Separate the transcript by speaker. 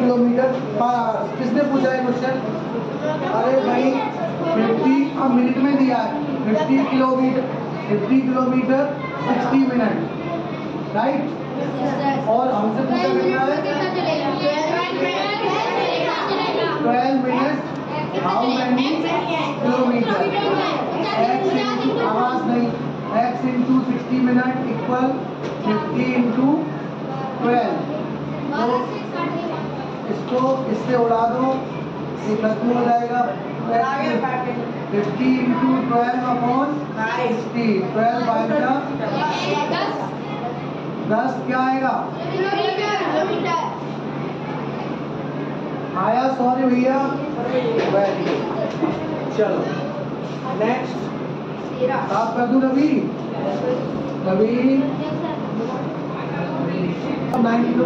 Speaker 1: Kilometre per hour. किसने पूछा है क्वेश्चन? अरे भाई 50 मिनट में दिया है, 50 किलोमीटर 60 मिनट, राइट। और हमसे पूछा कितना है? 12 minute how many kilometre. x into आवाज नहीं, x into 60 minute equal 50 into 12। तो इसको इससे उड़ा दो, ये खत्म हो जाएगा। 50 इंटू 12 अपॉन 60, 12 बाई 10 क्या आएगा? आया? सॉरी भैया। चलो नेक्स्ट साफ कर दूं रवि? 9